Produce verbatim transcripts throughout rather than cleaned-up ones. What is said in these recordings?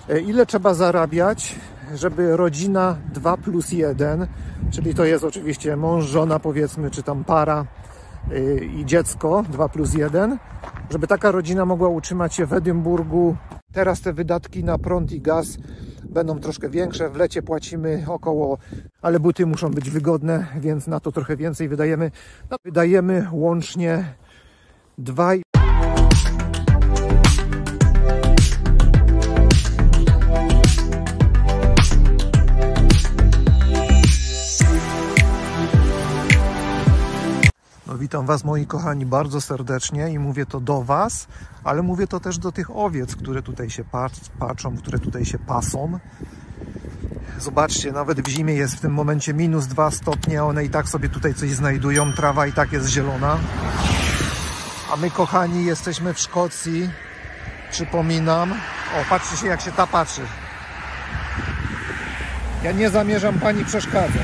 Ile trzeba zarabiać, żeby rodzina dwa plus jeden, czyli to jest oczywiście mąż, żona powiedzmy, czy tam para i dziecko dwa plus jeden, żeby taka rodzina mogła utrzymać się w Edynburgu. Teraz te wydatki na prąd i gaz będą troszkę większe. W lecie płacimy około, ale buty muszą być wygodne, więc na to trochę więcej wydajemy. No, wydajemy łącznie dwa. No, witam Was, moi kochani, bardzo serdecznie i mówię to do Was, ale mówię to też do tych owiec, które tutaj się patrzą, które tutaj się pasą. Zobaczcie, nawet w zimie jest w tym momencie minus dwa stopnie, one i tak sobie tutaj coś znajdują, trawa i tak jest zielona. A my, kochani, jesteśmy w Szkocji, przypominam. O, patrzcie się, jak się ta patrzy. Ja nie zamierzam Pani przeszkadzać.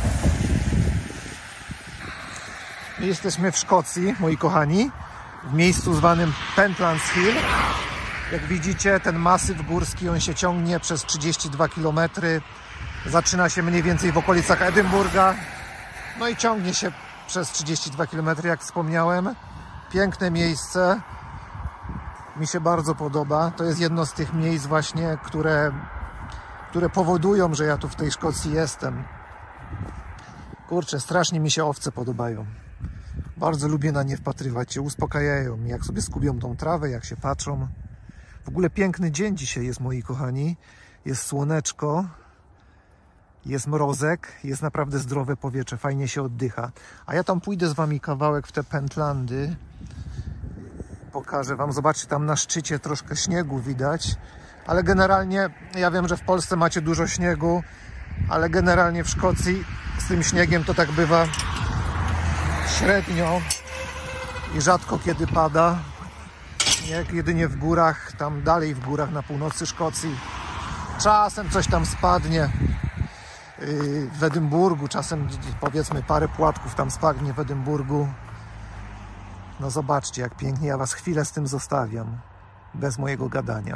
Jesteśmy w Szkocji, moi kochani, w miejscu zwanym Pentlands Hill. Jak widzicie, ten masyw górski, on się ciągnie przez trzydzieści dwa kilometry. Zaczyna się mniej więcej w okolicach Edynburga. No i ciągnie się przez trzydzieści dwa kilometry, jak wspomniałem. Piękne miejsce. Mi się bardzo podoba. To jest jedno z tych miejsc właśnie, które, które powodują, że ja tu w tej Szkocji jestem. Kurczę, strasznie mi się owce podobają. Bardzo lubię na nie wpatrywać się, uspokajają mnie, jak sobie skubią tą trawę, jak się patrzą. W ogóle piękny dzień dzisiaj jest, moi kochani. Jest słoneczko, jest mrozek, jest naprawdę zdrowe powietrze, fajnie się oddycha. A ja tam pójdę z Wami kawałek w te Pentlandy. Pokażę Wam, zobaczcie, tam na szczycie troszkę śniegu widać. Ale generalnie, ja wiem, że w Polsce macie dużo śniegu, ale generalnie w Szkocji z tym śniegiem to tak bywa średnio i rzadko kiedy pada. Jak jedynie w górach, tam dalej w górach na północy Szkocji. Czasem coś tam spadnie w Edynburgu, czasem powiedzmy parę płatków tam spadnie w Edynburgu. No zobaczcie, jak pięknie, ja Was chwilę z tym zostawiam, bez mojego gadania.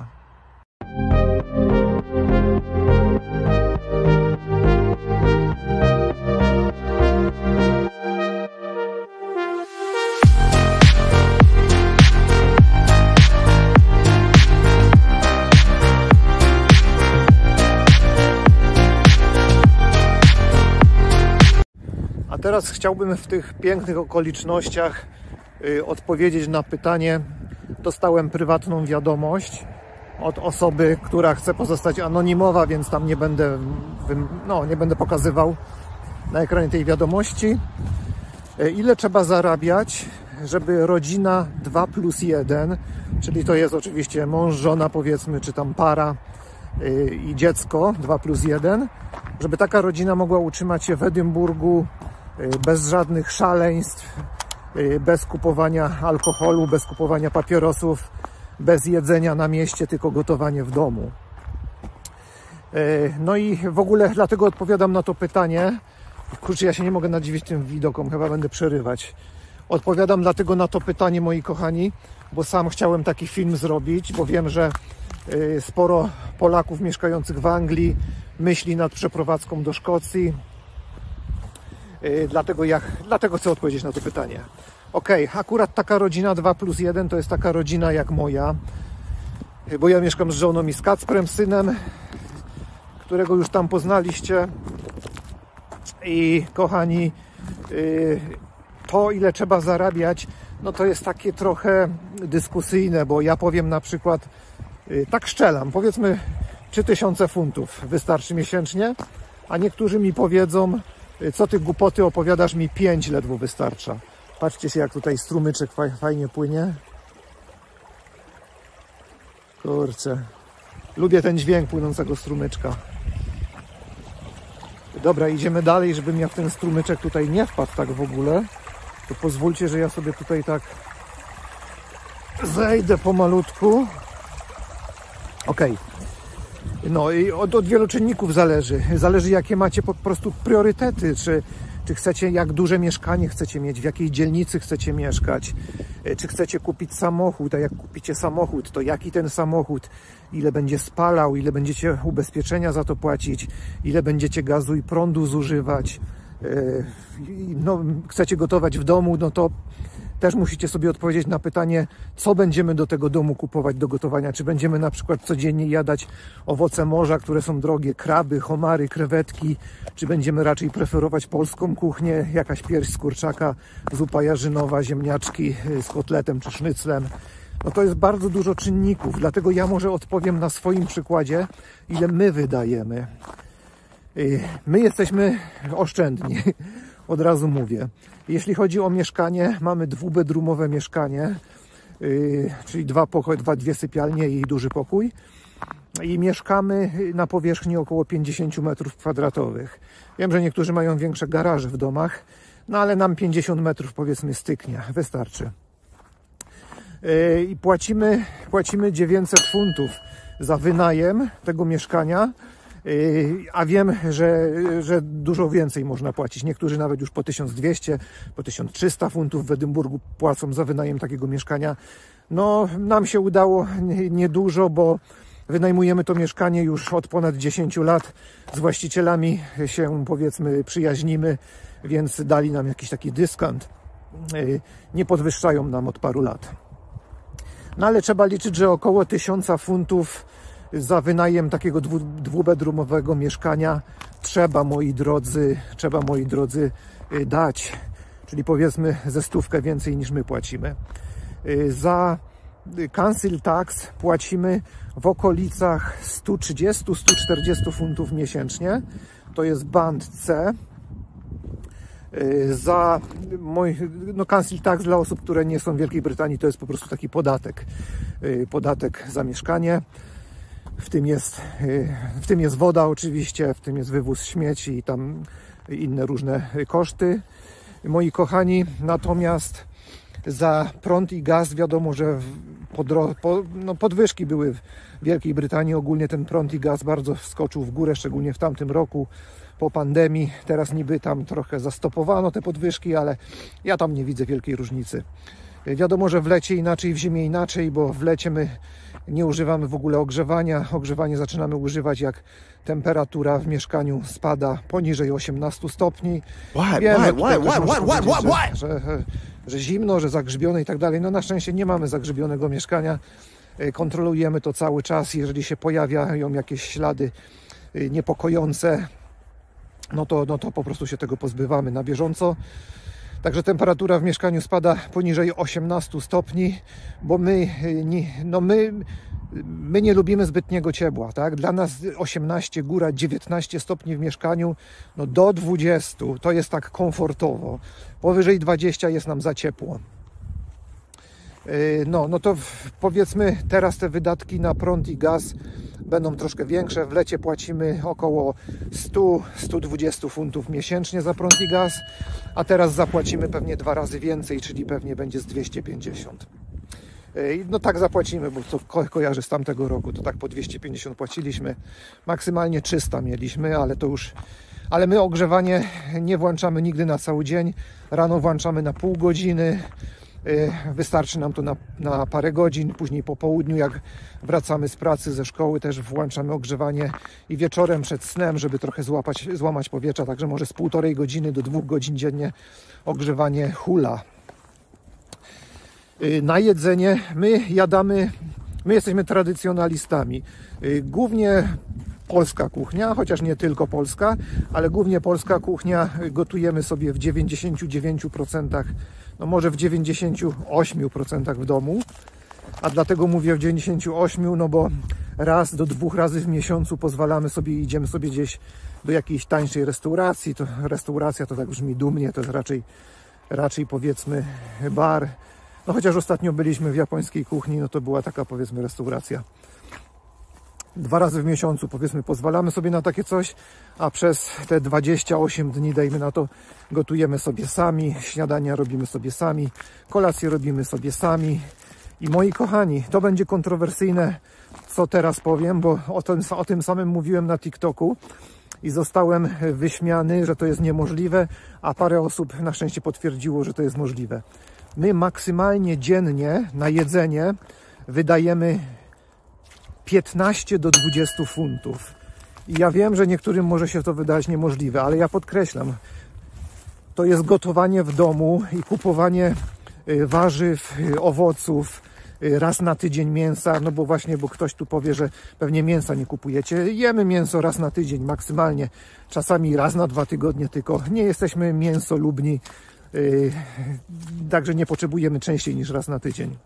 A teraz chciałbym w tych pięknych okolicznościach y, odpowiedzieć na pytanie. Dostałem prywatną wiadomość od osoby, która chce pozostać anonimowa, więc tam nie będę, no, nie będę pokazywał na ekranie tej wiadomości. Y, ile trzeba zarabiać, żeby rodzina dwa plus jeden, czyli to jest oczywiście mąż, żona powiedzmy, czy tam para y, i dziecko dwa plus jeden, żeby taka rodzina mogła utrzymać się w Edynburgu bez żadnych szaleństw, bez kupowania alkoholu, bez kupowania papierosów, bez jedzenia na mieście, tylko gotowanie w domu. No i w ogóle dlatego odpowiadam na to pytanie. Kurczę, ja się nie mogę nadziwić tym widokom, chyba będę przerywać. Odpowiadam dlatego na to pytanie, moi kochani, bo sam chciałem taki film zrobić, bo wiem, że sporo Polaków mieszkających w Anglii myśli nad przeprowadzką do Szkocji. Dlatego, ja, dlatego chcę odpowiedzieć na to pytanie. Ok, akurat taka rodzina dwa plus jeden to jest taka rodzina jak moja, bo ja mieszkam z żoną i z Kacprem, synem, którego już tam poznaliście. I kochani, to ile trzeba zarabiać, no to jest takie trochę dyskusyjne, bo ja powiem na przykład, tak szczelam, powiedzmy trzy tysiące funtów wystarczy miesięcznie, a niektórzy mi powiedzą, co ty głupoty opowiadasz, mi pięć ledwo wystarcza. Patrzcie się, jak tutaj strumyczek fajnie płynie. Kurczę. Lubię ten dźwięk płynącego strumyczka. Dobra, idziemy dalej, żebym ja w ten strumyczek tutaj nie wpadł tak w ogóle. To pozwólcie, że ja sobie tutaj tak zejdę pomalutku. Ok. No i od, od wielu czynników zależy. Zależy, jakie macie po prostu priorytety. Czy, czy chcecie, jak duże mieszkanie chcecie mieć, w jakiej dzielnicy chcecie mieszkać, czy chcecie kupić samochód, a jak kupicie samochód, to jaki ten samochód, ile będzie spalał, ile będziecie ubezpieczenia za to płacić, ile będziecie gazu i prądu zużywać, no, chcecie gotować w domu, no to też musicie sobie odpowiedzieć na pytanie, co będziemy do tego domu kupować do gotowania. Czy będziemy na przykład codziennie jadać owoce morza, które są drogie, kraby, homary, krewetki, czy będziemy raczej preferować polską kuchnię, jakaś pierś z kurczaka, zupa jarzynowa, ziemniaczki z kotletem czy sznyclem. No to jest bardzo dużo czynników, dlatego ja może odpowiem na swoim przykładzie, ile my wydajemy. My jesteśmy oszczędni, od razu mówię. Jeśli chodzi o mieszkanie, mamy dwubedroomowe mieszkanie, yy, czyli dwa pokoje, dwa, dwie sypialnie i duży pokój. I mieszkamy na powierzchni około pięćdziesiąt metrów kwadratowych. Wiem, że niektórzy mają większe garaże w domach, no ale nam pięćdziesiąt metrów powiedzmy styknie, wystarczy. Yy, I płacimy, płacimy dziewięćset funtów za wynajem tego mieszkania. A wiem, że, że dużo więcej można płacić. Niektórzy nawet już po tysiąc dwieście, po tysiąc trzysta funtów w Edynburgu płacą za wynajem takiego mieszkania. No, nam się udało niedużo, bo wynajmujemy to mieszkanie już od ponad dziesięciu lat. Z właścicielami się, powiedzmy, przyjaźnimy, więc dali nam jakiś taki dyskont. Nie podwyższają nam od paru lat. No ale trzeba liczyć, że około tysiąca funtów za wynajem takiego dwu, dwubedroomowego mieszkania trzeba, moi drodzy, trzeba, moi drodzy, dać. Czyli powiedzmy ze stówkę więcej niż my płacimy. Za council tax płacimy w okolicach sto trzydzieści do stu czterdziestu funtów miesięcznie. To jest band C. Za mój, no council tax dla osób, które nie są w Wielkiej Brytanii, to jest po prostu taki podatek. Podatek za mieszkanie. W tym jest, w tym jest woda oczywiście, w tym jest wywóz śmieci i tam inne różne koszty. Moi kochani, natomiast za prąd i gaz wiadomo, że podro, po, no podwyżki były w Wielkiej Brytanii. Ogólnie ten prąd i gaz bardzo wskoczył w górę, szczególnie w tamtym roku po pandemii. Teraz niby tam trochę zastopowano te podwyżki, ale ja tam nie widzę wielkiej różnicy. Wiadomo, że w lecie inaczej, w zimie inaczej, bo w lecie my nie używamy w ogóle ogrzewania. Ogrzewanie zaczynamy używać, jak temperatura w mieszkaniu spada poniżej osiemnastu stopni. Why, Wiem, why, że, why, why, why, why, why, why? że, że, że zimno, że zagrzybione i tak dalej. No na szczęście nie mamy zagrzybionego mieszkania. Kontrolujemy to cały czas. Jeżeli się pojawiają jakieś ślady niepokojące, no to, no to po prostu się tego pozbywamy na bieżąco. Także temperatura w mieszkaniu spada poniżej osiemnastu stopni, bo my nie, no my, my nie lubimy zbytniego ciepła, tak? Dla nas osiemnaście, góra dziewiętnaście stopni w mieszkaniu, no do dwudziestu to jest tak komfortowo. Powyżej dwudziestu jest nam za ciepło. No, no to powiedzmy teraz te wydatki na prąd i gaz będą troszkę większe. W lecie płacimy około sto do stu dwudziestu funtów miesięcznie za prąd i gaz, a teraz zapłacimy pewnie dwa razy więcej, czyli pewnie będzie z dwieście pięćdziesiąt. No tak zapłacimy, bo to ko kojarzę z tamtego roku, to tak po dwieście pięćdziesiąt płaciliśmy. Maksymalnie trzysta mieliśmy, ale to już... Ale my ogrzewanie nie włączamy nigdy na cały dzień. Rano włączamy na pół godziny. Wystarczy nam to na, na parę godzin, później po południu, jak wracamy z pracy, ze szkoły, też włączamy ogrzewanie i wieczorem przed snem, żeby trochę złapać, złamać powietrza, także może z półtorej godziny do dwóch godzin dziennie ogrzewanie hula. Na jedzenie my jadamy, my jesteśmy tradycjonalistami. Głównie polska kuchnia, chociaż nie tylko polska, ale głównie polska kuchnia. Gotujemy sobie w dziewięćdziesięciu dziewięciu procentach, no może w dziewięćdziesięciu ośmiu procentach w domu. A dlatego mówię w dziewięćdziesięciu ośmiu, no bo raz do dwóch razy w miesiącu pozwalamy sobie, idziemy sobie gdzieś do jakiejś tańszej restauracji. To restauracja to tak brzmi dumnie, to jest raczej, raczej powiedzmy bar. No chociaż ostatnio byliśmy w japońskiej kuchni, no to była taka powiedzmy restauracja. Dwa razy w miesiącu powiedzmy pozwalamy sobie na takie coś, a przez te dwadzieścia osiem dni, dajmy na to, gotujemy sobie sami, śniadania robimy sobie sami, kolację robimy sobie sami. I moi kochani, to będzie kontrowersyjne, co teraz powiem, bo o tym, o tym samym mówiłem na TikToku. i zostałem wyśmiany, że to jest niemożliwe, a parę osób na szczęście potwierdziło, że to jest możliwe. My maksymalnie dziennie na jedzenie wydajemy piętnaście do dwudziestu funtów. I ja wiem, że niektórym może się to wydać niemożliwe, ale ja podkreślam, to jest gotowanie w domu i kupowanie warzyw, owoców, raz na tydzień mięsa, no bo właśnie, bo ktoś tu powie, że pewnie mięsa nie kupujecie. Jemy mięso raz na tydzień maksymalnie, czasami raz na dwa tygodnie tylko. Nie jesteśmy mięsolubni, yy, także nie potrzebujemy częściej niż raz na tydzień.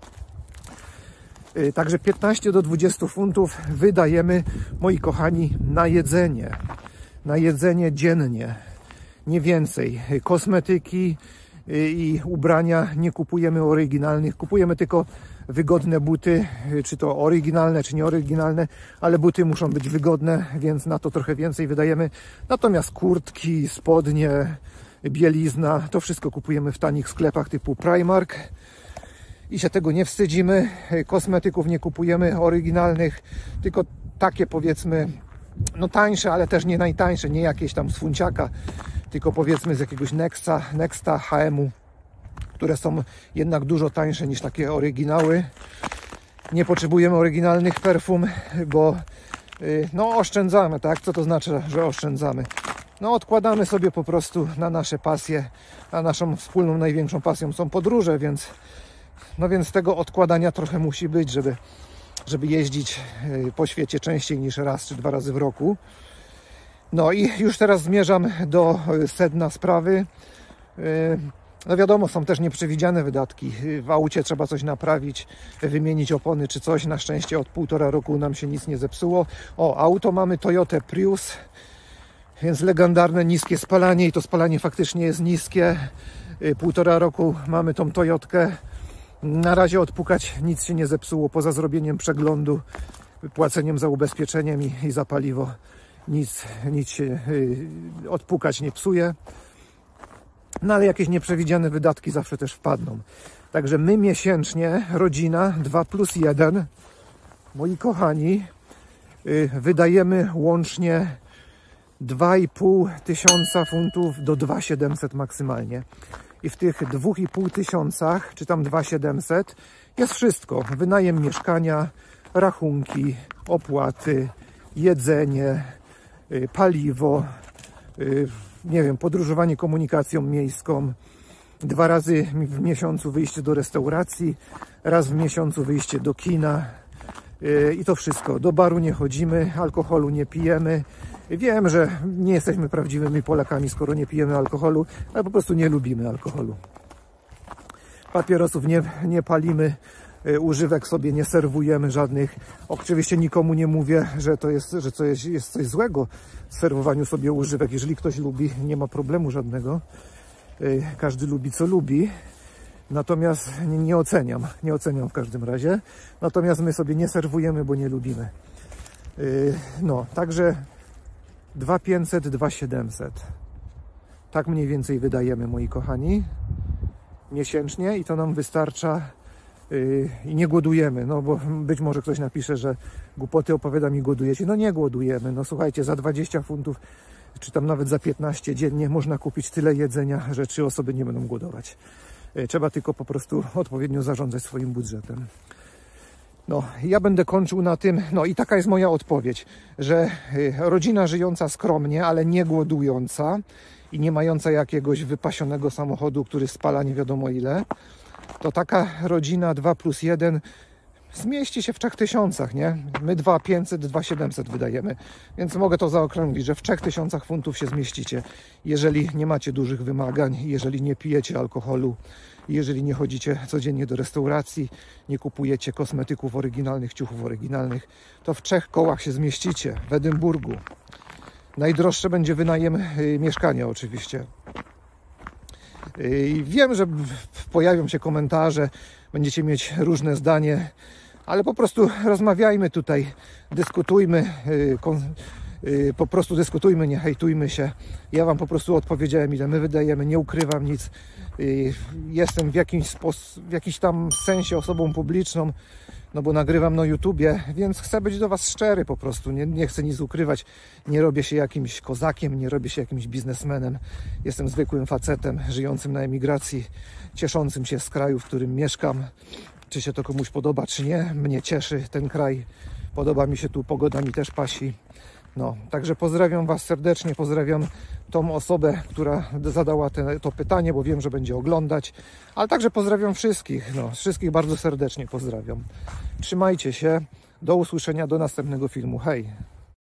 Yy, także piętnaście do dwudziestu funtów wydajemy, moi kochani, na jedzenie. Na jedzenie dziennie, nie więcej. Kosmetyki i ubrania nie kupujemy oryginalnych, kupujemy tylko wygodne buty, czy to oryginalne, czy nieoryginalne, ale buty muszą być wygodne, więc na to trochę więcej wydajemy. Natomiast kurtki, spodnie, bielizna, to wszystko kupujemy w tanich sklepach typu Primark i się tego nie wstydzimy. Kosmetyków nie kupujemy oryginalnych, tylko takie, powiedzmy, no tańsze, ale też nie najtańsze, nie jakieś tam z funciaka, tylko powiedzmy z jakiegoś Nexta, Nexta, H and M, które są jednak dużo tańsze niż takie oryginały. Nie potrzebujemy oryginalnych perfum, bo no oszczędzamy, tak? Co to znaczy, że oszczędzamy? No odkładamy sobie po prostu na nasze pasje, a naszą wspólną największą pasją są podróże, więc no więc tego odkładania trochę musi być, żeby, żeby jeździć po świecie częściej niż raz czy dwa razy w roku. No i już teraz zmierzam do sedna sprawy. No wiadomo, są też nieprzewidziane wydatki. W aucie trzeba coś naprawić, wymienić opony czy coś. Na szczęście od półtora roku nam się nic nie zepsuło. O, auto mamy Toyota Prius, więc legendarne niskie spalanie i to spalanie faktycznie jest niskie. Półtora roku mamy tą Toyotkę. Na razie odpukać nic się nie zepsuło, poza zrobieniem przeglądu, płaceniem za ubezpieczeniem i, i za paliwo. Nic, nic się yy, odpukać nie psuje. No ale jakieś nieprzewidziane wydatki zawsze też wpadną. Także my miesięcznie, rodzina dwa plus jeden, moi kochani, yy, wydajemy łącznie dwa i pół tysiąca funtów do dwa tysiące siedemset maksymalnie. I w tych dwa i pół tysiącach, czy tam dwa tysiące siedemset jest wszystko. Wynajem mieszkania, rachunki, opłaty, jedzenie, paliwo, nie wiem, podróżowanie komunikacją miejską, dwa razy w miesiącu wyjście do restauracji, raz w miesiącu wyjście do kina i to wszystko. Do baru nie chodzimy, alkoholu nie pijemy. Wiem, że nie jesteśmy prawdziwymi Polakami, skoro nie pijemy alkoholu, ale po prostu nie lubimy alkoholu. Papierosów nie, nie palimy, używek sobie nie serwujemy żadnych. Oczywiście nikomu nie mówię, że to jest, że to jest, jest coś złego w serwowaniu sobie używek. Jeżeli ktoś lubi, nie ma problemu żadnego. Każdy lubi, co lubi. Natomiast nie, nie oceniam, nie oceniam w każdym razie. Natomiast my sobie nie serwujemy, bo nie lubimy. No, także dwa tysiące pięćset, dwa tysiące siedemset. Tak mniej więcej wydajemy, moi kochani, miesięcznie i to nam wystarcza yy, i nie głodujemy, no bo być może ktoś napisze, że głupoty opowiadam i głodujecie. No nie głodujemy, no słuchajcie, za dwadzieścia funtów, czy tam nawet za piętnaście dziennie można kupić tyle jedzenia, że trzy osoby nie będą głodować. Yy, trzeba tylko po prostu odpowiednio zarządzać swoim budżetem. No, ja będę kończył na tym, no i taka jest moja odpowiedź, że rodzina żyjąca skromnie, ale nie głodująca i nie mająca jakiegoś wypasionego samochodu, który spala nie wiadomo ile, to taka rodzina dwa plus jeden zmieści się w trzech tysiącach, nie? My dwa tysiące pięćset, dwa tysiące siedemset wydajemy, więc mogę to zaokrąglić, że w trzech tysiącach funtów się zmieścicie, jeżeli nie macie dużych wymagań, jeżeli nie pijecie alkoholu, jeżeli nie chodzicie codziennie do restauracji, nie kupujecie kosmetyków oryginalnych, ciuchów oryginalnych, to w trzech kołach się zmieścicie w Edynburgu. Najdroższe będzie wynajem y, mieszkania oczywiście. Y, wiem, że pojawią się komentarze, będziecie mieć różne zdanie, ale po prostu rozmawiajmy tutaj, dyskutujmy, y, kon, Po prostu dyskutujmy, nie hejtujmy się. Ja Wam po prostu odpowiedziałem, ile my wydajemy, nie ukrywam nic. Jestem w jakimś, spos- w jakimś tam sensie osobą publiczną, no bo nagrywam na YouTubie, więc chcę być do Was szczery po prostu. Nie, nie chcę nic ukrywać. Nie robię się jakimś kozakiem, nie robię się jakimś biznesmenem. Jestem zwykłym facetem, żyjącym na emigracji, cieszącym się z kraju, w którym mieszkam. Czy się to komuś podoba, czy nie. Mnie cieszy ten kraj. Podoba mi się tu, pogoda mi też pasi. No, także pozdrawiam Was serdecznie, pozdrawiam tą osobę, która zadała te, to pytanie, bo wiem, że będzie oglądać, ale także pozdrawiam wszystkich, no, wszystkich bardzo serdecznie pozdrawiam. Trzymajcie się, do usłyszenia, do następnego filmu, hej!